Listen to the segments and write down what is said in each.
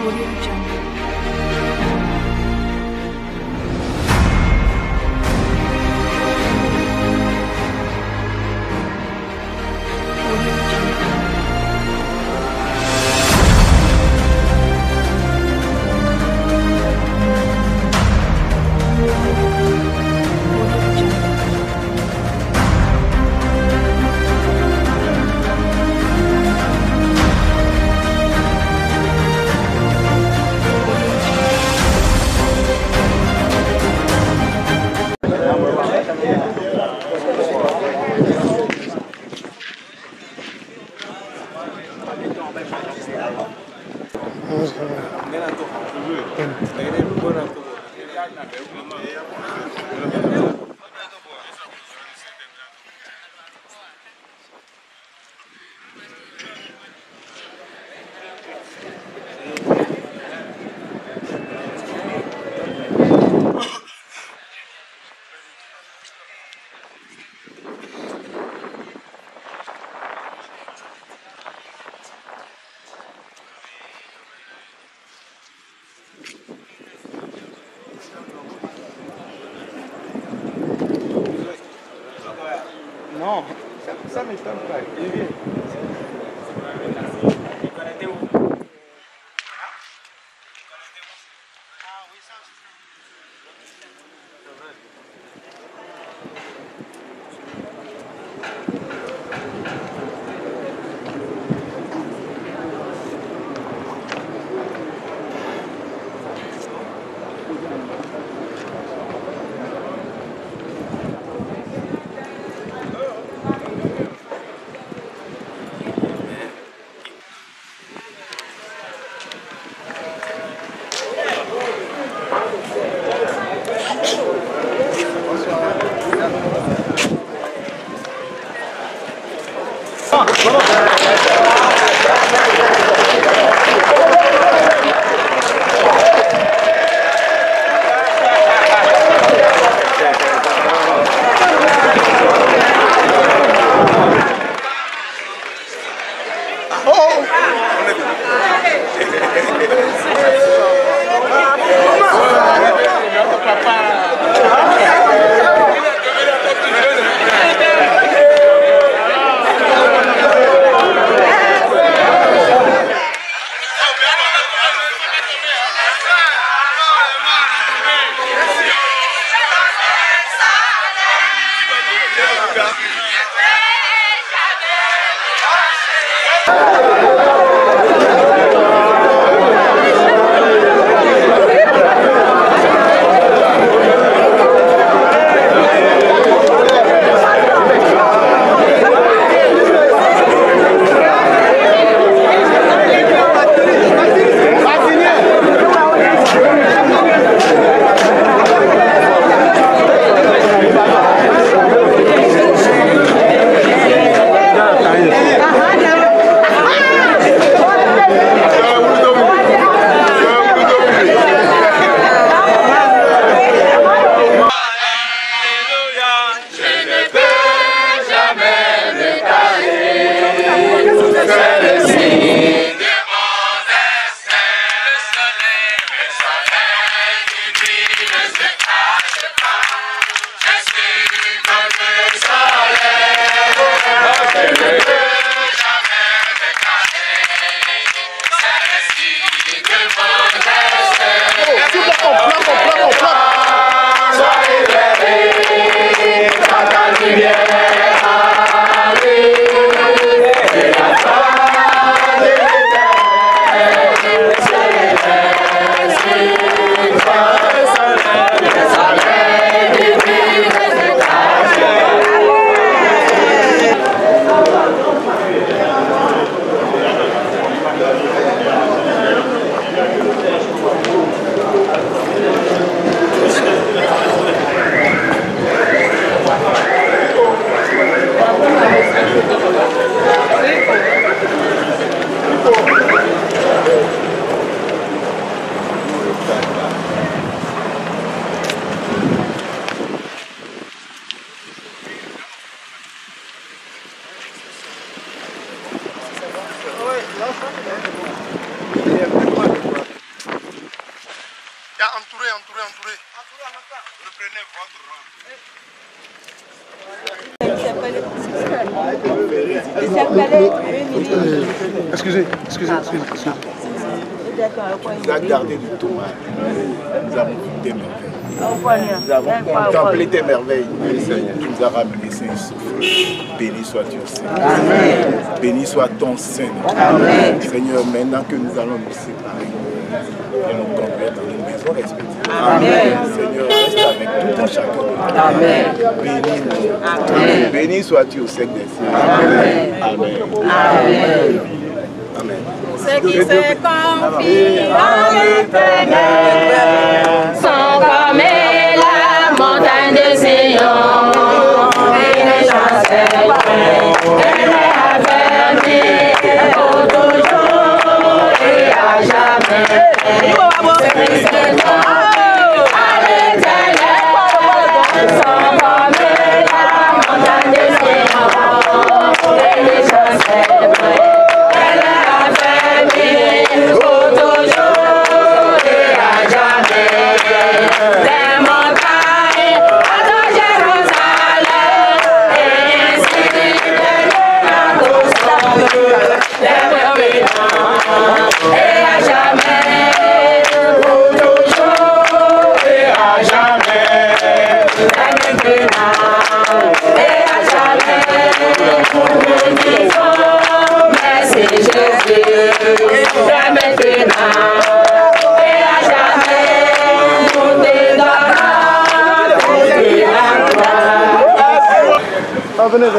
Audio Jungle. Audio Jungle. Non, ça m'étonne pas. Il est bien. Excusez. Il nous a gardé de tout mal. Nous avons vu des merveilles. Nous avons contemplé tes merveilles. Tu nous as ramené sains et saufs. Béni sois-tu au Seigneur. Béni soit ton Seigneur. Seigneur, maintenant que nous allons nous séparer, nous allons conduire dans nos maisons respectives. Seigneur, reste avec tout un chacun. Bénis-nous. Béni sois-tu au siècle des siècles. Amen. Ceux qui se confient en l'Éternel sont comme la montagne de Sion. Et les chancelles, elle est affermie pour toujours et à jamais. Ceux qui se confient à l'Éternel sont comme la montagne de Sion. Et les chancelles, pour toujours et à jamais. Les montagnes à Jérusalem et ainsi la console. Les revenants et à jamais. Pour toujours et à jamais. Les revenants et à jamais. Nous disons merci Jésus. Venez.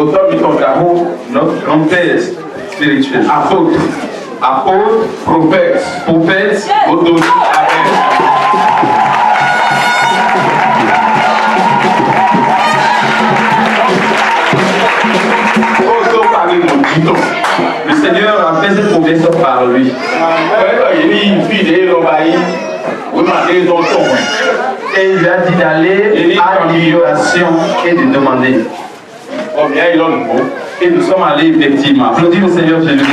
Docteur Mitongaro, notre grand-père spirituel. Apôtre. Apôtre, prophète. Prophète, autorité. Le Seigneur a fait cette promesse par lui. Et il a dit d'aller à l'immigration et de demander. Et nous sommes allés effectivement. Applaudis le Seigneur Jésus.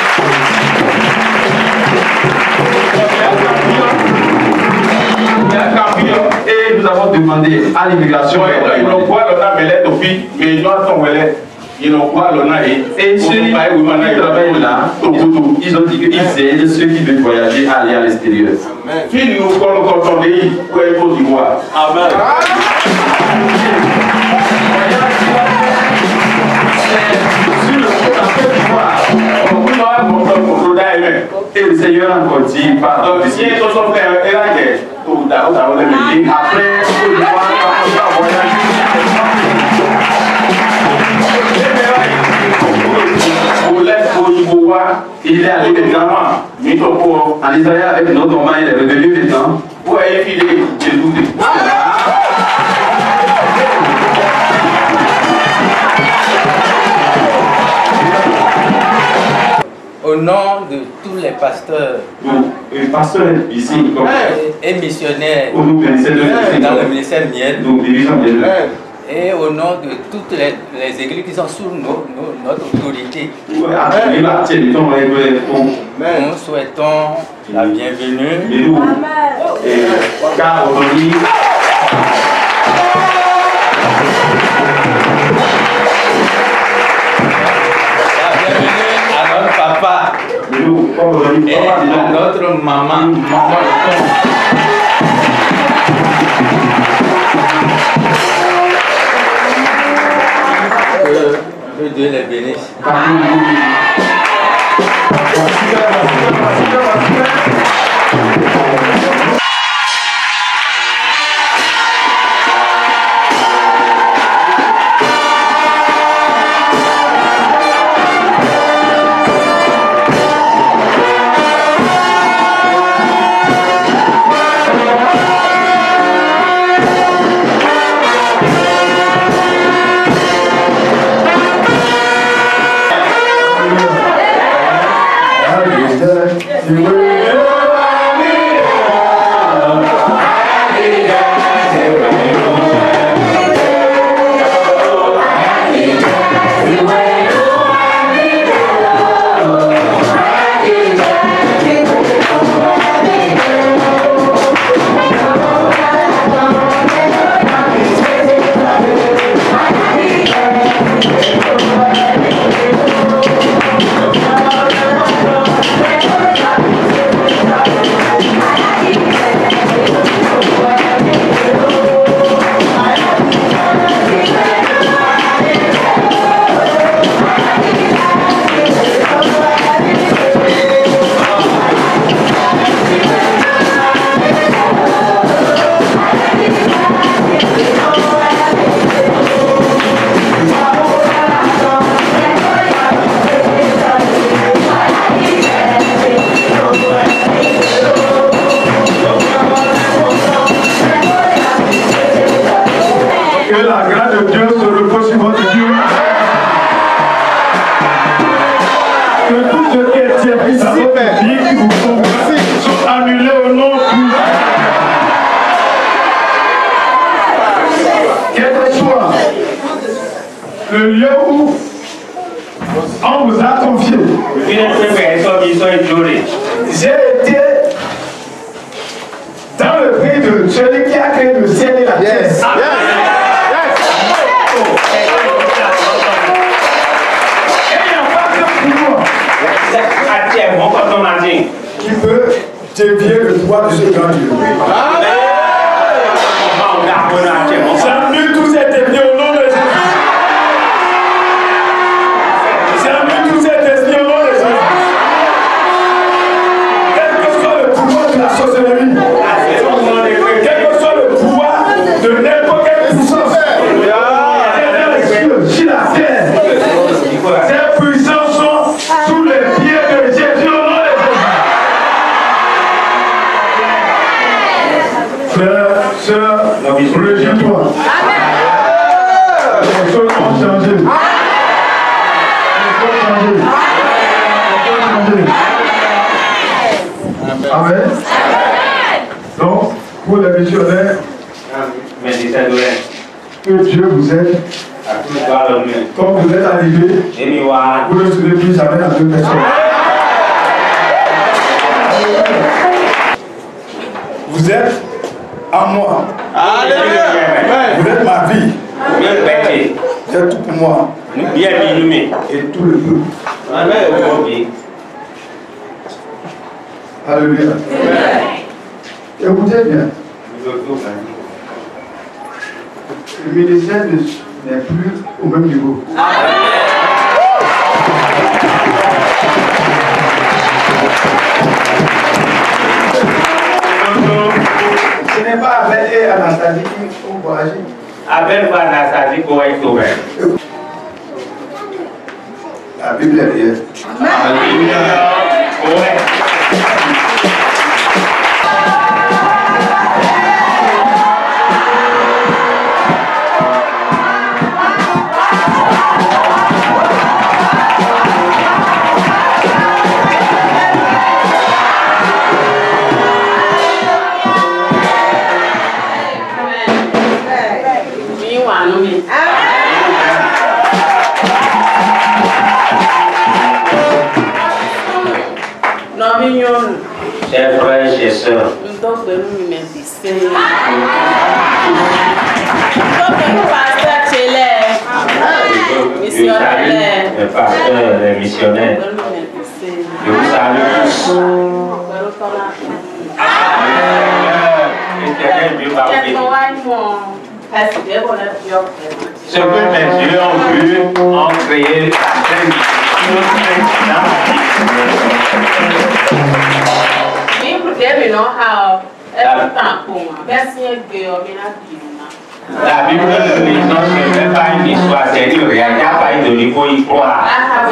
Et nous avons demandé à l'immigration. Et ceux qui travaillent là, ils ont dit qu'ils aident ceux qui veulent voyager à aller à l'extérieur. Amen. Et le Seigneur a encore dit, pardon. Et après, il est allé maintenant en Israël avec notre maman, il est revenu maintenant. Au nom de tous les pasteurs ici, et missionnaires dans le ministère miel, et au nom de toutes les églises qui sont sous notre autorité, nous souhaitons la bienvenue. À notre papa et à notre maman. Que Dieu les bénisse. Le lieu où on vous a confié. J'ai été dans le pays de celui qui a créé le ciel et la terre. Qui peut dévier le droit de ce grand Dieu. J'annule tous ces déviés au nom de Jésus. J'annule tous ces déviés au nom de Jésus. Quel que soit le pouvoir de la sorcellerie, quel que soit le pouvoir de n'importe quelle puissance, sur la terre, Réjouis-toi. Les choses ont changé. Amen. Donc, pour les missionnaires, que Dieu vous aide. Comme vous êtes arrivés, vous ne serez plus jamais à deux personnes. Vous êtes à moi. Vous êtes ma vie. Vous êtes tout pour moi. Et tout le peuple. Alléluia. Écoutez bien. Le ministère n'est plus au même niveau. Ce n'est pas avec Anastasie qu'on va agir. Avec Anastasie qu'on va être ouvert. La Bible est liée. Alléluia. Ouais. Chers frères et chers sœurs, je salue les pasteurs, les missionnaires. Je vous salue tous. Ce que mes yeux ont vu, ont créé la Bible ne dit non, ce n'est pas une histoire, c'est une réalité, il n'y a pas eu de niveau y croire.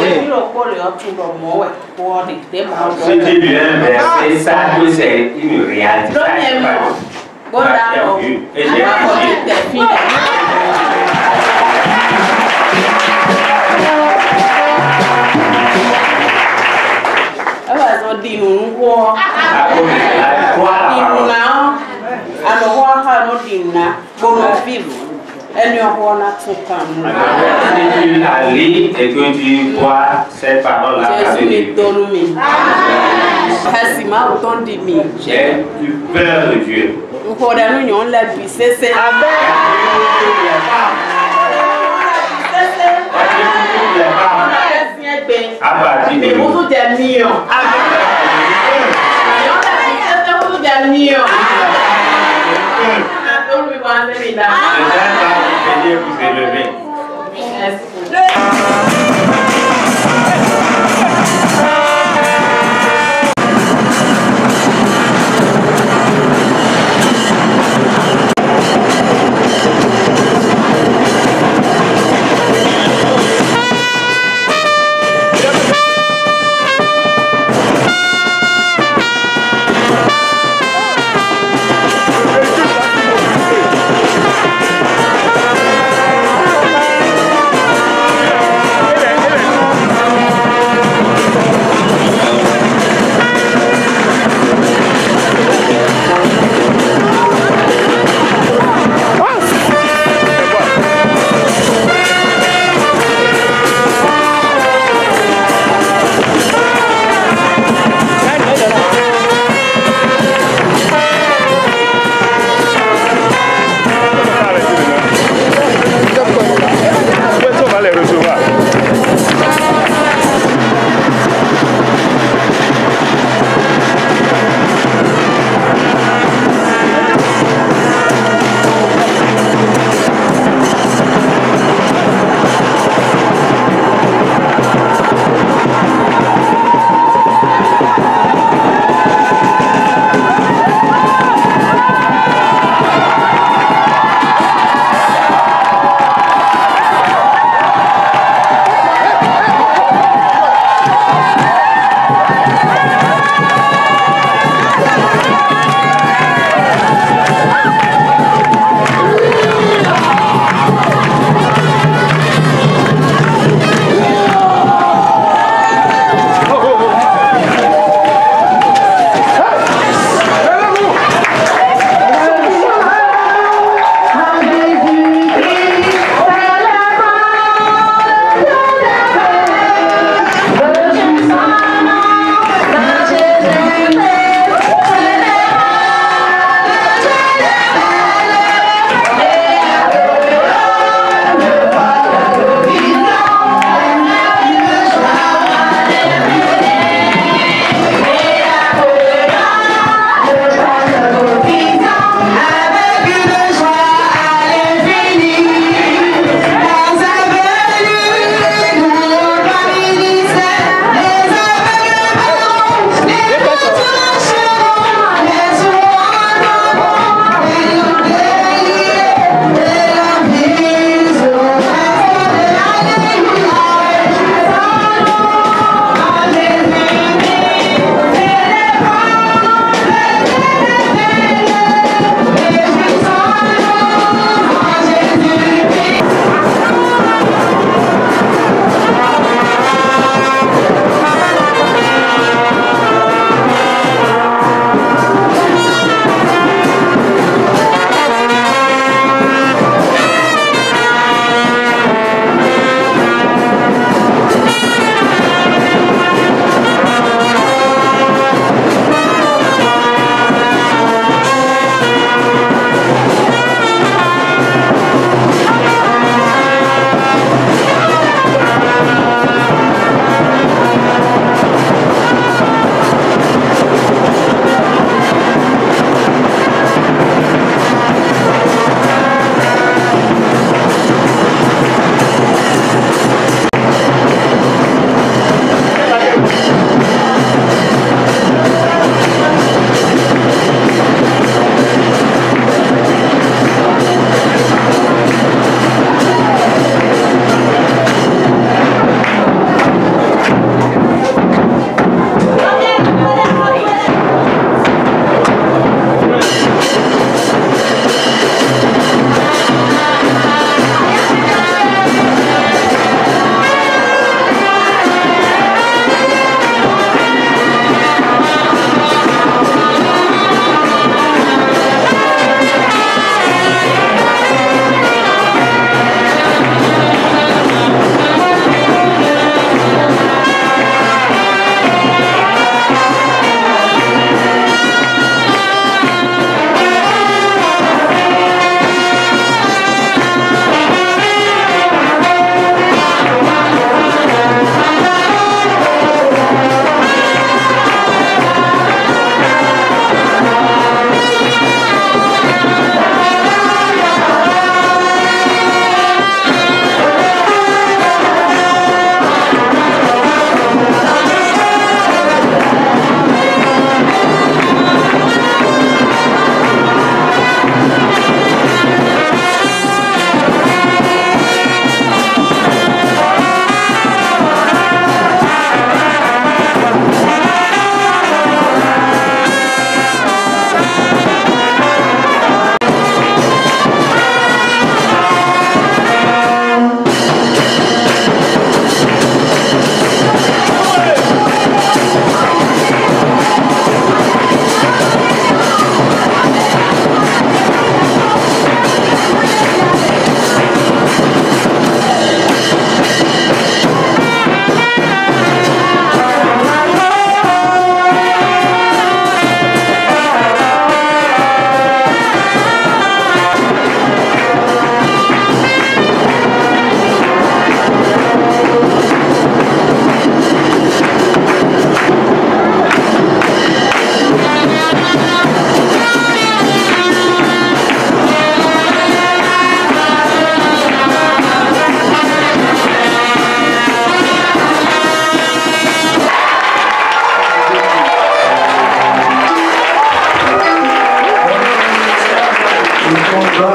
Si tu lis un verset, ça c'est une réalité. Et j'ai et que tu vois cette parole-là, j'ai eu peur de Dieu. À partir de vous élever.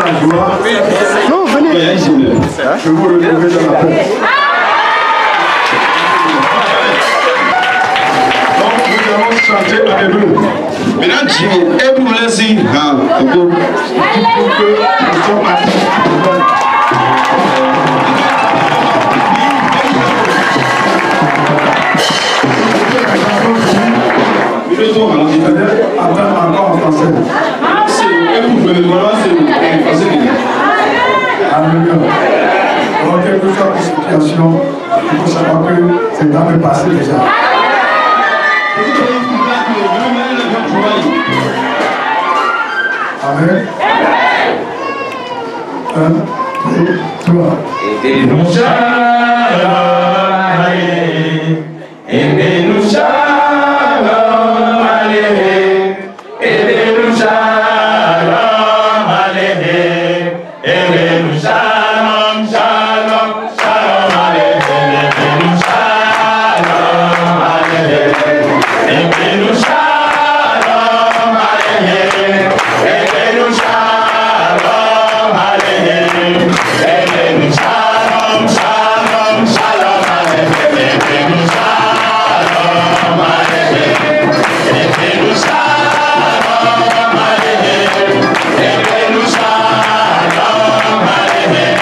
la joie. Non, venez. Je vous retrouver dans la paix. Donc nous allons chanter Alléluia. Maintenant, Dieu, et vous me laissez. Pour que nous sommes encore en français. Alléluia. Donc, quelle que soit la situation, il faut savoir que c'est dans le passé déjà. Amen. 1, 2, 3. Aidez-nous, Shalom, allez. Aidez-nous, Shalom, allez. Aidez-nous, Shalom, allez. Aidez-nous, Shalom, Shalom, Shalom, allez. Aidez-nous, Shalom, allez. Aidez-nous, Shalom, allez. Aidez-nous, Shalom, allez. Aidez-nous, Shalom, Shalom, Shalom, allez. Aidez-nous, Shalom, allez. Aidez-nous, Shalom, allez. Aidez-nous, Shalom, allez.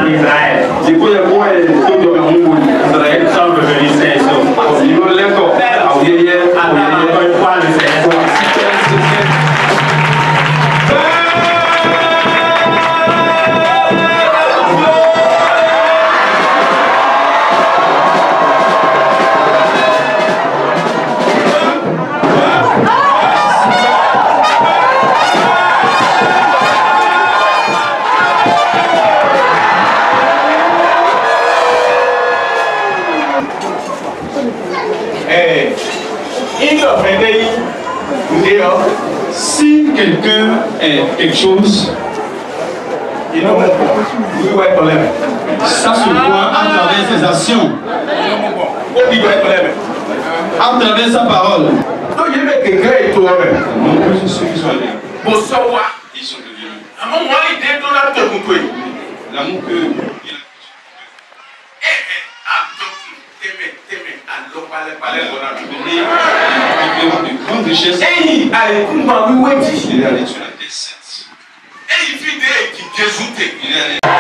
Israël. C'est pour le point de tout le monde. Israël semble venir sain et sauf. Au niveau de l'école, encore une fois, le Seigneur. Si quelqu'un est quelque chose, ça se voit à travers ses actions, à travers sa parole. Donc il y avait quelqu'un et toi-même. Nombreux sont ceux qui sont allés. Pour savoir, Ils sont devenus. à un moment, il était dans la tête. L'amour que il a. De grandes richesses. Il est allé sur la descente. Il est allé.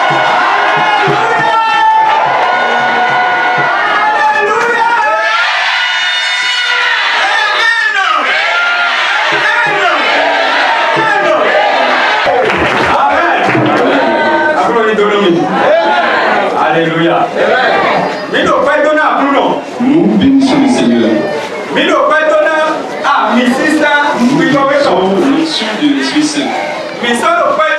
Alléluia. Nous bénissons le Seigneur. Nous sommes l'onction de l'Esprit Saint. Bénissons notre Père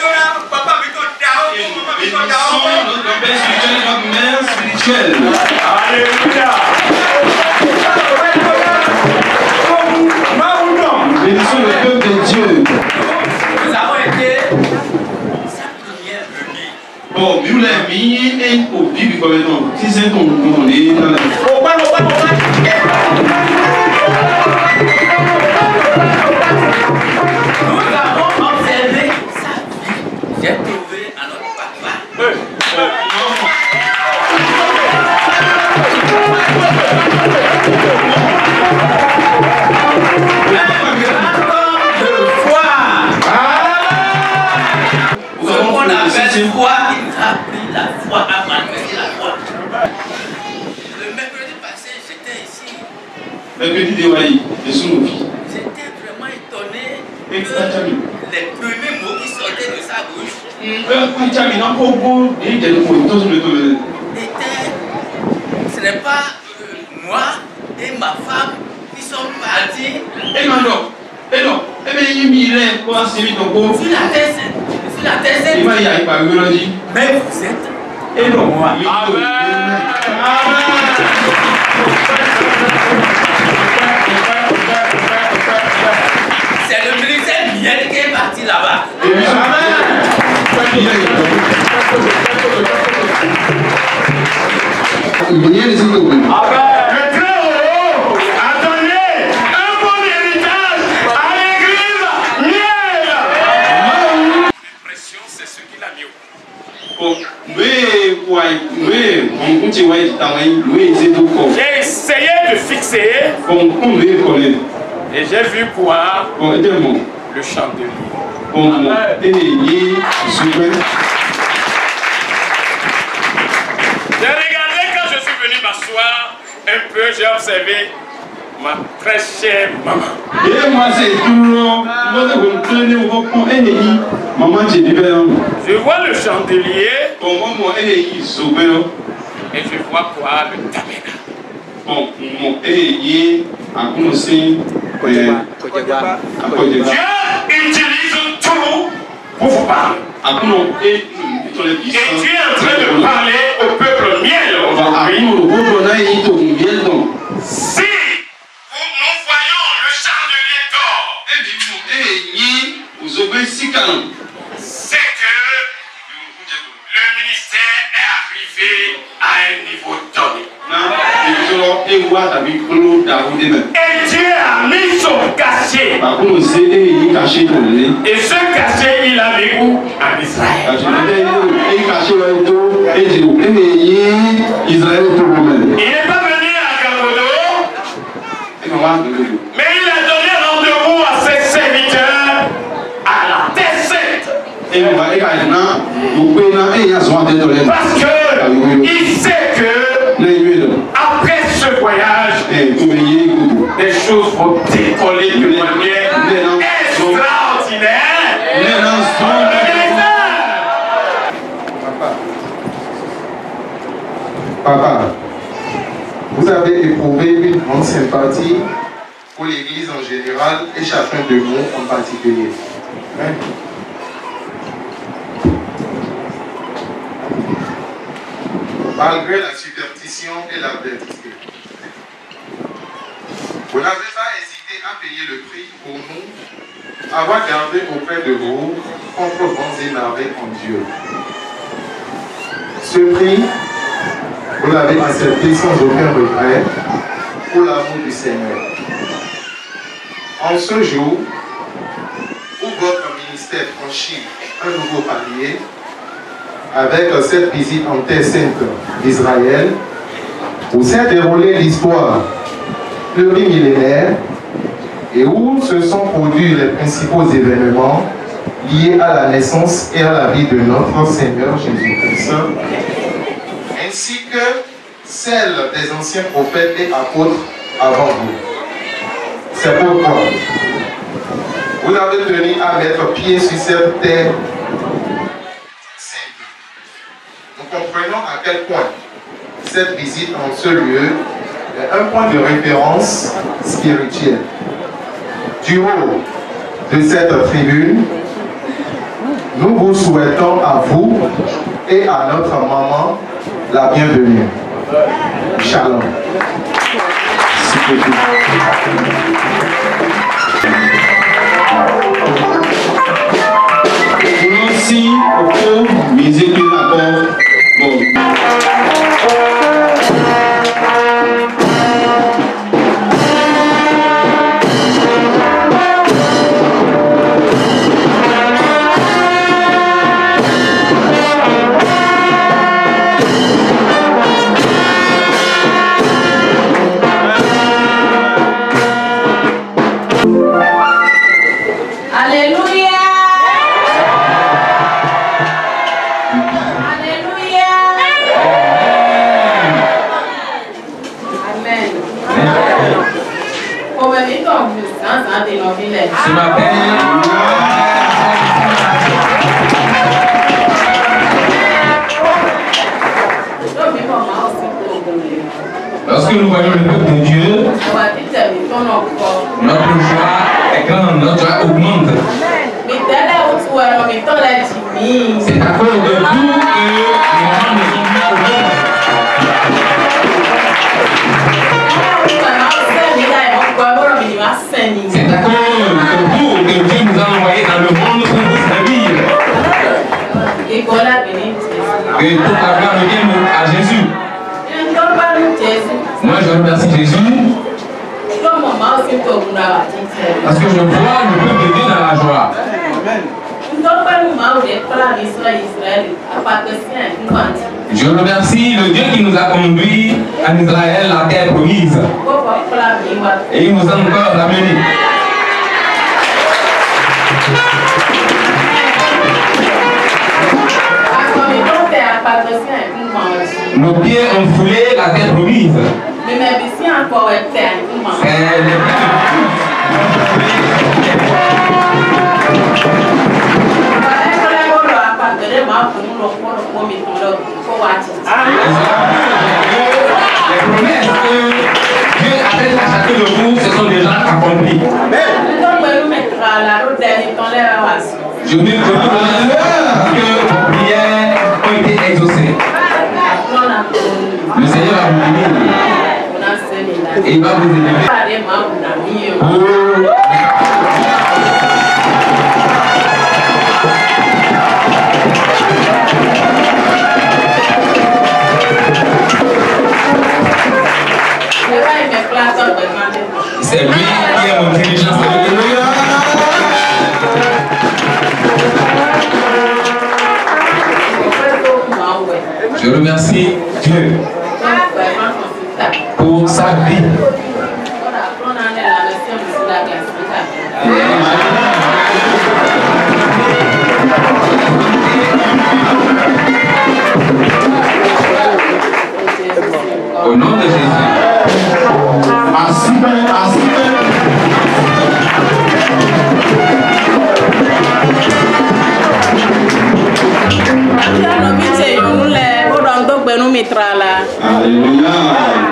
spirituel et notre mère spirituelle. Alléluia. Nous bénissons le peuple de Dieu. Nous avons été sa première brebis. Bon, nous l'avons mis et au Bible comme étant, si c'est ton nom, on est dans la. Nous avons observé sa vie. J'ai trouvé à notre papa. Il a pris la foi à manifester la foi. Le mercredi passé, j'étais ici. Mercredi de Waï, de Sounofi. J'étais vraiment étonné que les premiers mots qui sortaient de sa bouche ce n'est pas moi et ma femme qui sommes partis sur la terre sainte. Mais vous êtes et non moi. C'est le ministère Miel qui est parti là-bas. J'ai essayé de fixer et j'ai vu quoi le chandelier. J'ai regardé quand je suis venu m'asseoir un peu, j'ai observé ma très chère maman. Je vois le chandelier et je vois quoi le tabernacle. Dieu utilise tout pour vous parler. Et Dieu est en train de parler au peuple miel aujourd'hui. Si nous voyons le chandelier d'or, c'est que le ministère est arrivé à un niveau donné. Et Dieu a mis son cachet. Et ce cachet, il a mis où? En Israël. Il n'est pas venu à Gamodo, mais il a donné rendez-vous à ses serviteurs à la terre sainte. Parce que il sait que après ce voyage, les choses vont décoller de manière extraordinaire. Papa, vous avez éprouvé une grande sympathie pour l'Église en général et chacun de nous en particulier. Malgré la superstition et l'adversité, vous n'avez pas hésité à payer le prix pour nous, avoir gardé auprès de vous contre vents et marées en Dieu. Ce prix, vous l'avez accepté sans aucun regret pour l'amour du Seigneur. En ce jour où votre ministère franchit un nouveau palier, avec cette visite en terre sainte d'Israël, où s'est déroulée l'histoire plurimillénaire et où se sont produits les principaux événements liés à la naissance et à la vie de notre Seigneur Jésus-Christ, ainsi que celle des anciens prophètes et apôtres avant vous. C'est pourquoi vous avez tenu à mettre pied sur cette terre sainte. Nous comprenons à quel point cette visite en ce lieu est un point de référence spirituel. Du haut de cette tribune, nous vous souhaitons à vous et à notre maman la bienvenue. Shalom. Merci beaucoup, musique d'accord. Bon. Ce matin, lorsque nous voyons le peuple de Dieu, notre joie est grande, notre joie augmente. C'est à cause de tout que les gens ne sont plus au monde. C'est à cause de vous que Dieu nous a envoyés dans le monde pour vous servir. Que toute la gloire revienne à Jésus. Moi je remercie Jésus parce que je vois le peuple de Dieu dans la joie. Je remercie le Dieu qui nous a conduits en Israël, la terre promise. Et il nous a encore ramenés. Nos pieds ont foulé la terre promise. Les promesses que Dieu a faites à chacun de vous, ce sont déjà accomplis. Je dis que vos prières ont été exaucées. Le Seigneur va vous bénir. Et il va vous élever. C'est lui qui est mon dirigeant. Je remercie Dieu pour sa vie. Au nom de Jésus. Alléluia.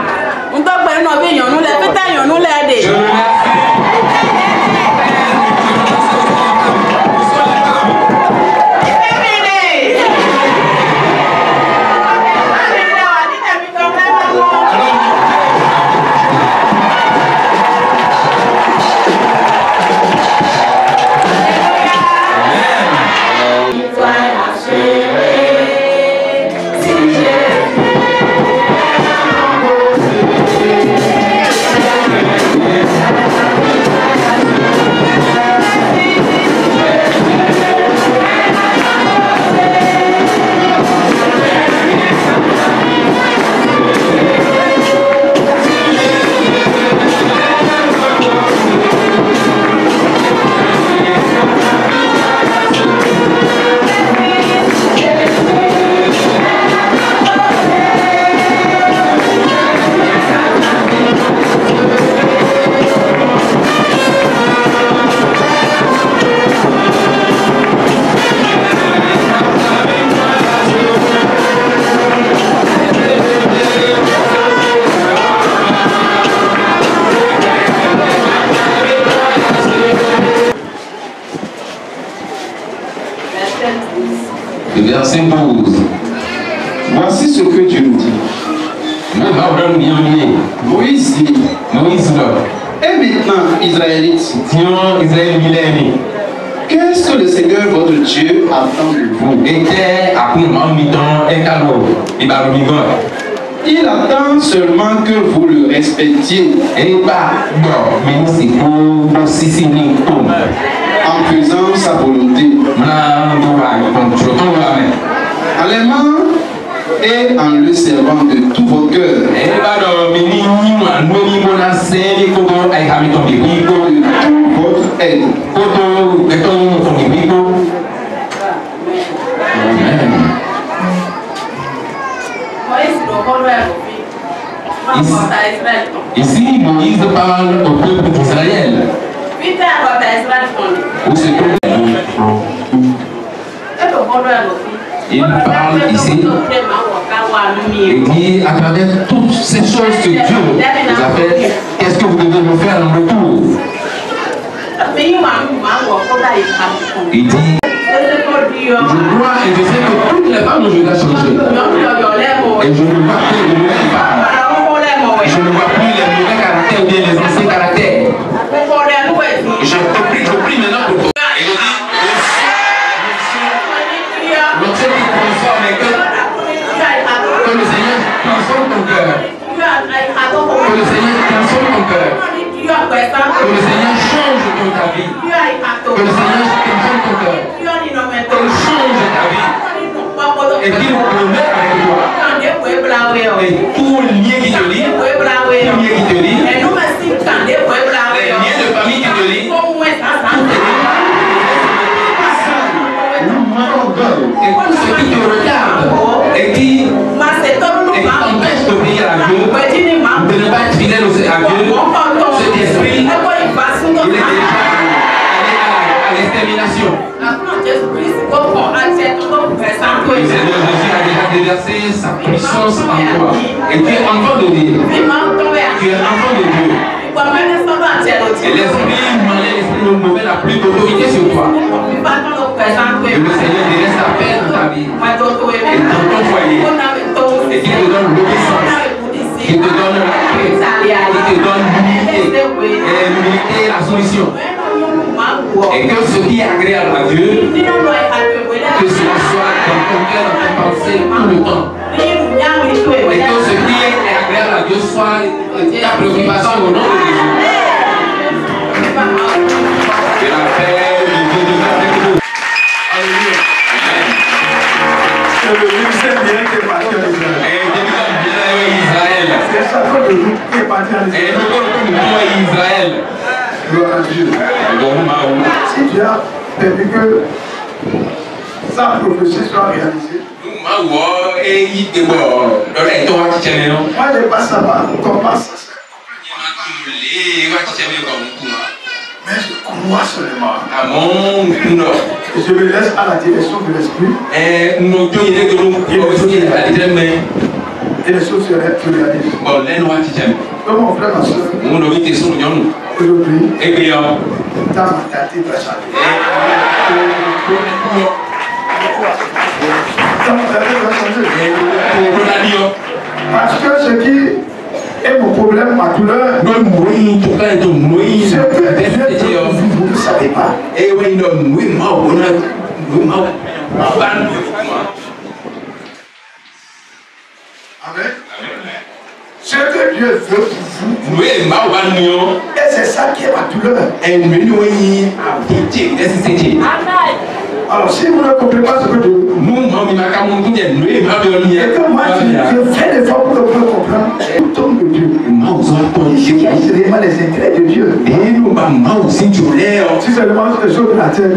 Verset 12. Voici ce que Dieu nous dit. Moïse dit. Et maintenant, Israélites, qu'est-ce que le Seigneur votre Dieu attend de vous? Il attend seulement que vous le respectiez en faisant sa volonté, en l'aimant et en le servant de tout votre cœur, de toute votre aide. Ici, Moïse parle au peuple d'Israël. Il parle ici et dit à travers toutes ces choses que Dieu vous a fait, qu'est-ce que vous devez me faire en retour? Il dit, je crois et je sais que toutes les femmes je dois changer. Et je ne vois plus de nouvelles femmes. Je ne vois plus les mauvais caractères ou bien les anciens caractères. Je prie maintenant pour toi. Et je dis, l'onction qui transforme les cœurs, que le Seigneur transforme ton cœur. Que le Seigneur transforme ton cœur. Que le Seigneur change ta vie. Que le Seigneur transforme ton cœur. Qu'il change ta vie. Et qu'il promet avec toi. Et tout lien qui te lie, les liens de famille qui te lient, et tout ce qui te regarde et qui t'empêche d'obéir à Dieu, de ne pas être fidèle à Dieu, cet esprit, il est déjà à l'extermination. Le Seigneur Jésus a déjà déversé sa puissance en toi. Et tu es enfant de Dieu. Tu es enfant de Dieu. Et l'esprit malin, l'esprit mauvais n'a plus d'autorité sur toi. Et le Seigneur délaisse sa paix dans ta vie. Et dans ton foyer. Et qui te donne l'obéissance. Qui te donne la paix. Qui te donne l'humilité. Et l'humilité est la solution. Et que ce qui est agréable à Dieu, que cela soit dans ton cœur, dans tes pensées tout le temps. Et que ce qui est agréable à Dieu soit ta préoccupation au nom de Jésus. Que la paix de Dieu demeure avec vous. Alléluia. Que le ministère bien qui est parti en Israël. C'est chaque fois de nous qui est parti en Israël. Gloire à Dieu. Si Dieu a permis que sa prophétie soit réalisée, Moi, je passe là-bas, on passe. Mais je crois seulement. Je me laisse à la direction de l'esprit. Et les choses se réalisent. Comme mon frère, ma soeur, aujourd'hui, ta mentalité va changer. Ta mentalité va changer. Parce que ce qui est mon problème, ma douleur, ce que vous ne savez pas. Amen. Ce que Dieu veut pour vous, et c'est ça qui est ma douleur. Alors si vous ne comprenez pas ce que Dieu veut, et que moi je fais l'effort pour que vous compreniez tout homme de Dieu, qui a vraiment les secrets de Dieu. Si seulement les choses de la terre,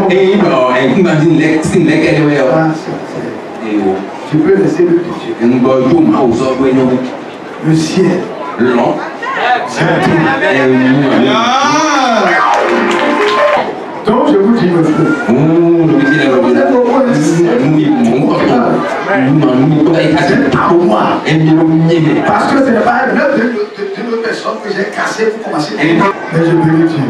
tu peux laisser le Dieu. Le ciel. Donc je vous dis, me frère, vous êtes au point parce que ce n'est pas une œuvre d'une personne que j'ai cassée pour commencer. Mais je bénis Dieu.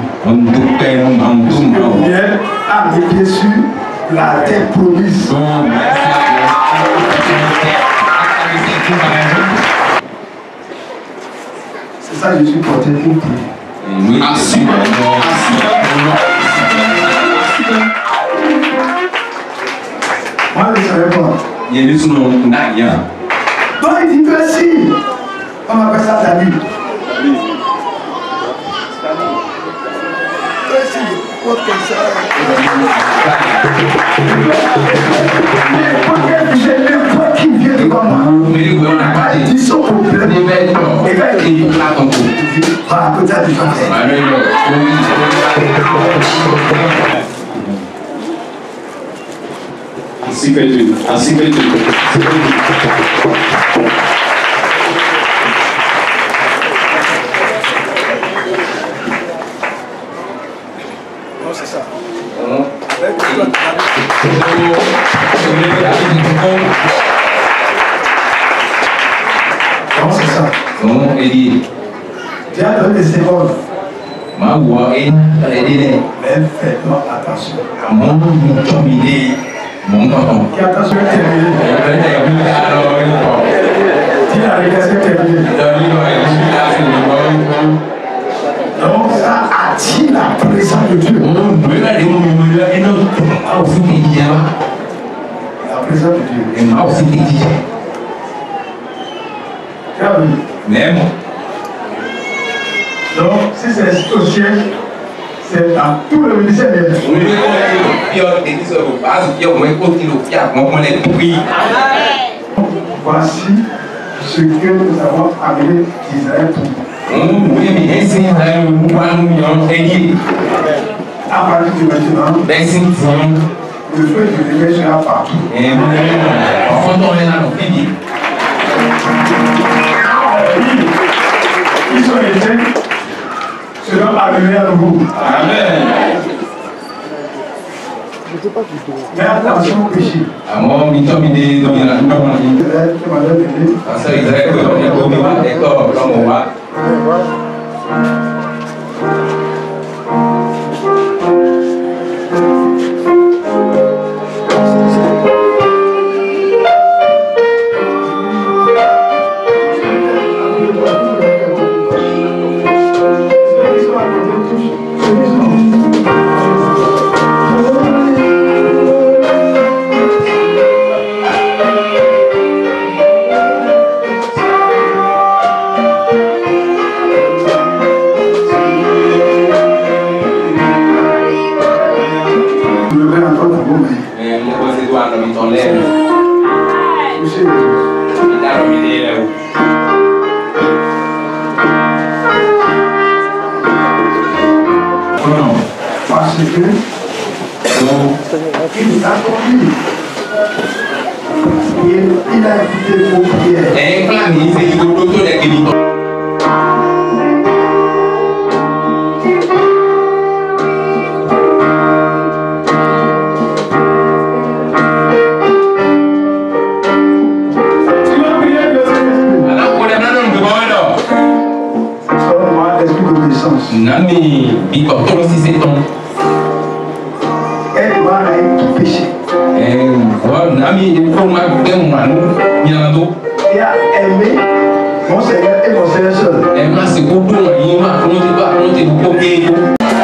Viens à médier sur la terre promise. C'est ça que je suis porté pour prier. Moi, je ne savais pas. Donc, il dit que si, on appelle ça David. J'ai n'importe qui vient devant moi. Il dit son problème. Et quand il dit, va à côté du frère. Ainsi que Dieu. Non, c'est ça. Non, c'est ça. Viens donner des secondes. Mais fais-moi attention. Qui attention est terminée. Dis la récréation terminée. Donc ça attire la présence de Dieu. La présence de Dieu. Même. Donc si c'est au ciel, c'est dans tout le ministère de Dieu. Voici ce que nous avons amené d'Israël pour nous. À partir de maintenant, le feu du réveil sera partout. Ils sont éteints, seront allumés à nouveau. Amen. Mais attention au péché. Parce que il nous a conduit prié, il a écouté vos prières. Et clame, il s'est dit que l'autre est qu'il Nami, il porte aussi 7 ans. Aide-moi à tout péché. Nami, il faut il a aimé mon Seigneur et mon Seigneur seul. Et moi, c'est pour tout le monde.